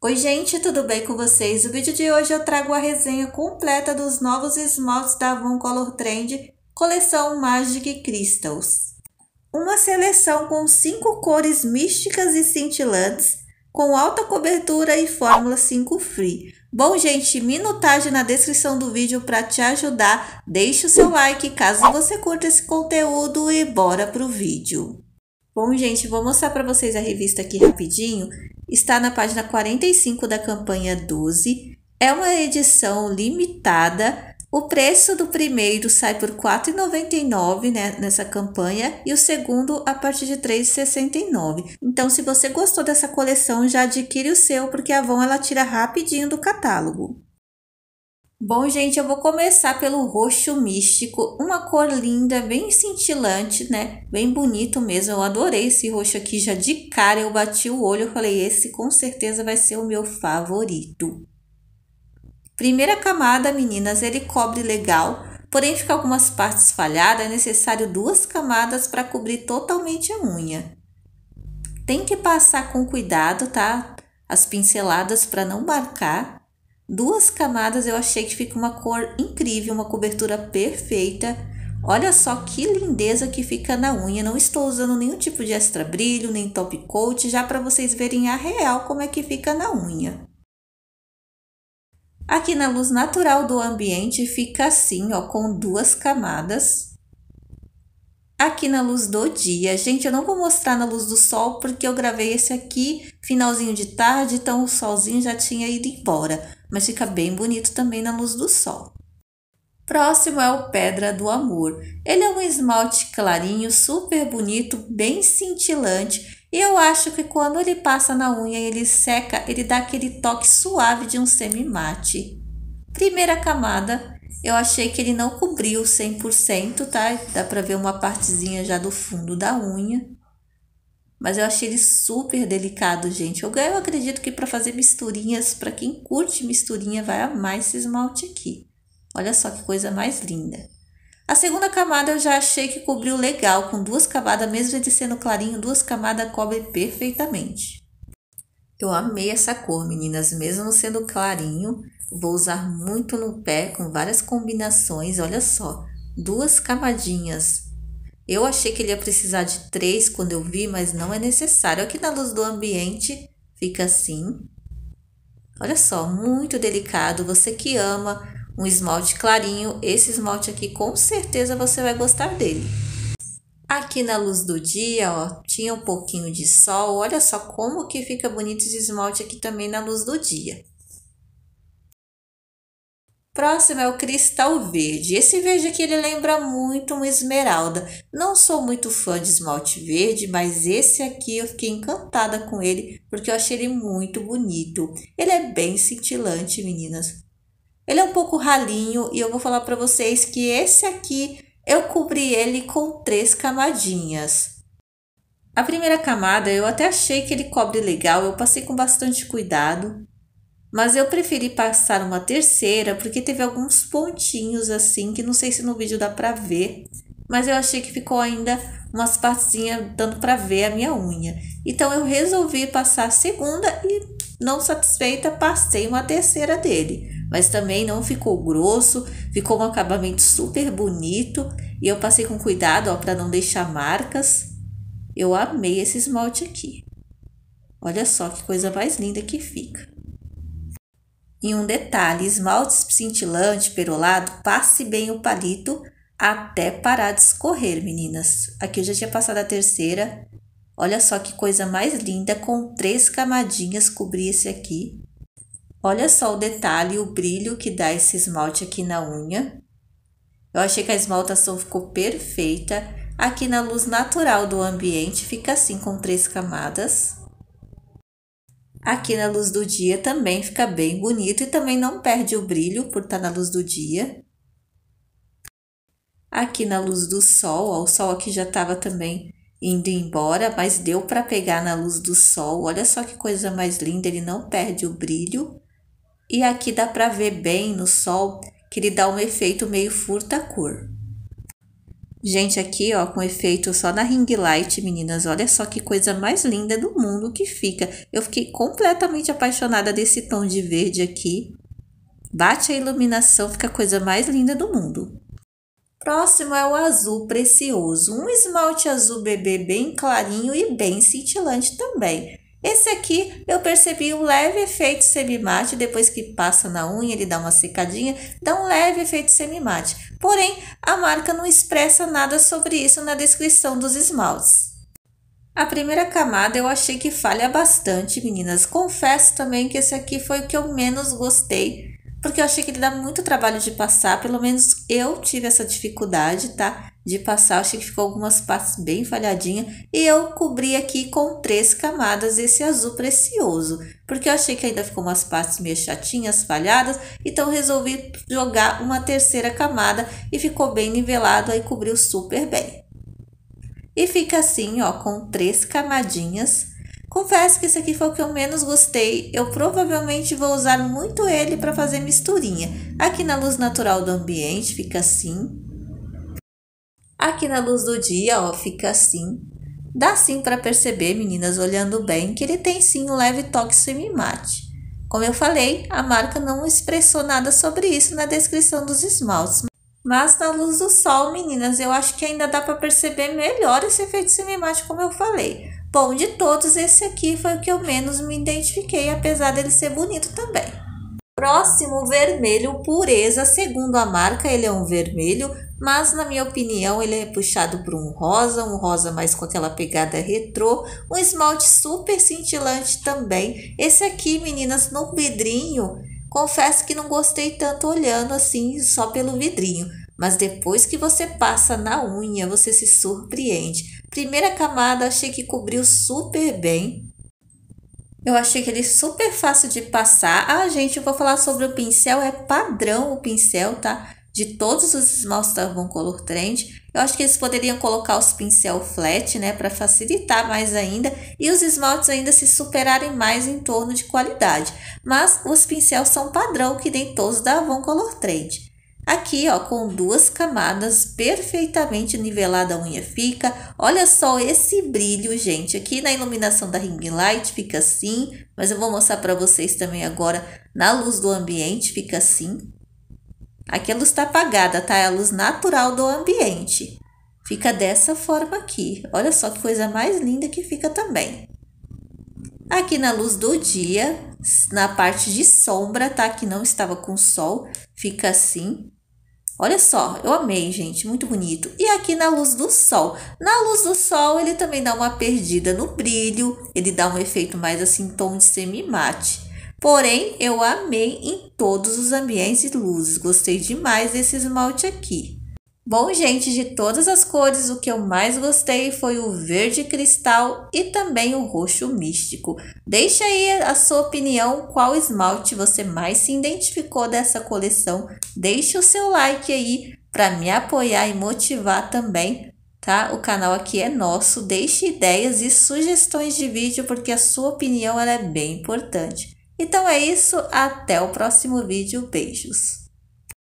Oi gente, tudo bem com vocês? No vídeo de hoje eu trago a resenha completa dos novos esmaltes da Avon Color Trend, coleção Magic Crystals. Uma seleção com 5 cores místicas e cintilantes, com alta cobertura e fórmula 5 Free. Bom gente, minutagem na descrição do vídeo para te ajudar. Deixe o seu like caso você curta esse conteúdo e bora pro vídeo. Bom gente, vou mostrar para vocês a revista aqui rapidinho. Está na página 45 da campanha 12. É uma edição limitada. O preço do primeiro sai por R$ 4,99, né, nessa campanha, e o segundo a partir de R$ 3,69. Então, se você gostou dessa coleção, já adquire o seu, porque a Avon ela tira rapidinho do catálogo. Bom, gente, eu vou começar pelo roxo místico, uma cor linda, bem cintilante, né? Bem bonito mesmo, eu adorei esse roxo aqui, já de cara eu bati o olho, eu falei, esse com certeza vai ser o meu favorito. Primeira camada, meninas, ele cobre legal, porém fica algumas partes falhadas, é necessário 2 camadas para cobrir totalmente a unha. Tem que passar com cuidado, tá? As pinceladas para não marcar. 2 camadas eu achei que fica uma cor incrível, uma cobertura perfeita. Olha só que lindeza que fica na unha. Não estou usando nenhum tipo de extra brilho, nem top coat, já para vocês verem a real como é que fica na unha. Aqui na luz natural do ambiente fica assim, ó, com 2 camadas. Aqui na luz do dia, gente, eu não vou mostrar na luz do sol porque eu gravei esse aqui finalzinho de tarde, então o solzinho já tinha ido embora, mas fica bem bonito também na luz do sol. Próximo é o Pedra do Amor. Ele é um esmalte clarinho, super bonito, bem cintilante, e eu acho que quando ele passa na unha e ele seca, ele dá aquele toque suave de um semi-mate. Primeira camada. Eu achei que ele não cobriu 100%, tá? Dá pra ver uma partezinha já do fundo da unha. Mas eu achei ele super delicado, gente. Eu acredito que para fazer misturinhas, para quem curte misturinha, vai amar esse esmalte aqui. Olha só que coisa mais linda. A segunda camada eu já achei que cobriu legal, com 2 camadas, mesmo ele sendo clarinho, 2 camadas cobre perfeitamente. Eu amei essa cor, meninas, mesmo sendo clarinho. Vou usar muito no pé, com várias combinações, olha só, 2 camadinhas. Eu achei que ele ia precisar de 3 quando eu vi, mas não é necessário. Aqui na luz do ambiente fica assim. Olha só, muito delicado. Você que ama um esmalte clarinho, esse esmalte aqui com certeza você vai gostar dele. Aqui na luz do dia, ó, tinha um pouquinho de sol. Olha só como que fica bonito esse esmalte aqui também na luz do dia. Próximo é o cristal verde. Esse verde aqui ele lembra muito uma esmeralda. Não sou muito fã de esmalte verde, mas esse aqui eu fiquei encantada com ele porque eu achei ele muito bonito. Ele é bem cintilante, meninas. Ele é um pouco ralinho e eu vou falar para vocês que esse aqui eu cobri ele com 3 camadinhas. A primeira camada eu até achei que ele cobre legal, eu passei com bastante cuidado. Mas eu preferi passar uma terceira porque teve alguns pontinhos assim que não sei se no vídeo dá pra ver. Mas eu achei que ficou ainda umas partezinhas dando pra ver a minha unha. Então eu resolvi passar a segunda e não satisfeita passei uma terceira dele. Mas também não ficou grosso, ficou um acabamento super bonito. E eu passei com cuidado ó, pra não deixar marcas. Eu amei esse esmalte aqui. Olha só que coisa mais linda que fica. E um detalhe, esmalte cintilante perolado, passe bem o palito até parar de escorrer, meninas. Aqui eu já tinha passado a terceira. Olha só que coisa mais linda, com 3 camadinhas cobri esse aqui. Olha só o detalhe, o brilho que dá esse esmalte aqui na unha. Eu achei que a esmaltação ficou perfeita. Aqui na luz natural do ambiente fica assim com 3 camadas. Aqui na luz do dia também fica bem bonito e também não perde o brilho por estar na luz do dia. Aqui na luz do sol, ó, o sol aqui já estava também indo embora, mas deu para pegar na luz do sol. Olha só que coisa mais linda, ele não perde o brilho. E aqui dá para ver bem no sol que ele dá um efeito meio furta-cor. Gente, aqui ó, com efeito só na ring light, meninas, olha só que coisa mais linda do mundo que fica. Eu fiquei completamente apaixonada desse tom de verde aqui. Bate a iluminação, fica a coisa mais linda do mundo. Próximo é o azul precioso, um esmalte azul bebê bem clarinho e bem cintilante também. Esse aqui eu percebi um leve efeito semi-mate, depois que passa na unha ele dá uma secadinha, dá um leve efeito semi-mate. Porém, a marca não expressa nada sobre isso na descrição dos esmaltes. A primeira camada eu achei que falha bastante, meninas. Confesso também que esse aqui foi o que eu menos gostei, porque eu achei que ele dá muito trabalho de passar, pelo menos eu tive essa dificuldade, tá? De passar, eu achei que ficou algumas partes bem falhadinhas e eu cobri aqui com 3 camadas esse azul precioso, porque eu achei que ainda ficou umas partes meio chatinhas, falhadas, então resolvi jogar uma terceira camada e ficou bem nivelado, aí cobriu super bem. E fica assim, ó, com 3 camadinhas. Confesso que esse aqui foi o que eu menos gostei. Eu provavelmente vou usar muito ele para fazer misturinha. Aqui na luz natural do ambiente fica assim. Aqui na luz do dia, ó, fica assim. Dá sim para perceber, meninas, olhando bem, que ele tem sim um leve toque semi-mate. Como eu falei, a marca não expressou nada sobre isso na descrição dos esmaltes. Mas na luz do sol, meninas, eu acho que ainda dá para perceber melhor esse efeito cinemático, como eu falei. Bom, de todos, esse aqui foi o que eu menos me identifiquei, apesar dele ser bonito também. Próximo, vermelho pureza. Segundo a marca, ele é um vermelho, mas na minha opinião ele é puxado por um rosa mais com aquela pegada retrô. Um esmalte super cintilante também. Esse aqui, meninas, no vidrinho, confesso que não gostei tanto olhando assim, só pelo vidrinho. Mas depois que você passa na unha, você se surpreende. Primeira camada, achei que cobriu super bem. Eu achei que ele é super fácil de passar. Ah, gente, eu vou falar sobre o pincel. É padrão o pincel, tá? De todos os esmaltes da Avon Color Trend. Eu acho que eles poderiam colocar os pincel flat, né? Para facilitar mais ainda. E os esmaltes ainda se superarem mais em torno de qualidade. Mas os pincéis são padrão, que nem todos da Avon Color Trend. Aqui, ó, com 2 camadas, perfeitamente nivelada a unha fica. Olha só esse brilho, gente. Aqui na iluminação da ring light fica assim, mas eu vou mostrar para vocês também agora na luz do ambiente, fica assim. Aqui a luz tá apagada, tá? É a luz natural do ambiente. Fica dessa forma aqui. Olha só que coisa mais linda que fica também. Aqui na luz do dia, na parte de sombra, tá? Que não estava com sol, fica assim. Olha só, eu amei, gente, muito bonito. E aqui na luz do sol. Na luz do sol, ele também dá uma perdida no brilho. Ele dá um efeito mais assim, tom de semi-mate. Porém, eu amei em todos os ambientes e luzes. Gostei demais desse esmalte aqui. Bom, gente, de todas as cores, o que eu mais gostei foi o verde cristal e também o roxo místico. Deixa aí a sua opinião, qual esmalte você mais se identificou dessa coleção. Deixe o seu like aí para me apoiar e motivar também, tá? O canal aqui é nosso. Deixe ideias e sugestões de vídeo, porque a sua opinião ela é bem importante. Então é isso, até o próximo vídeo. Beijos!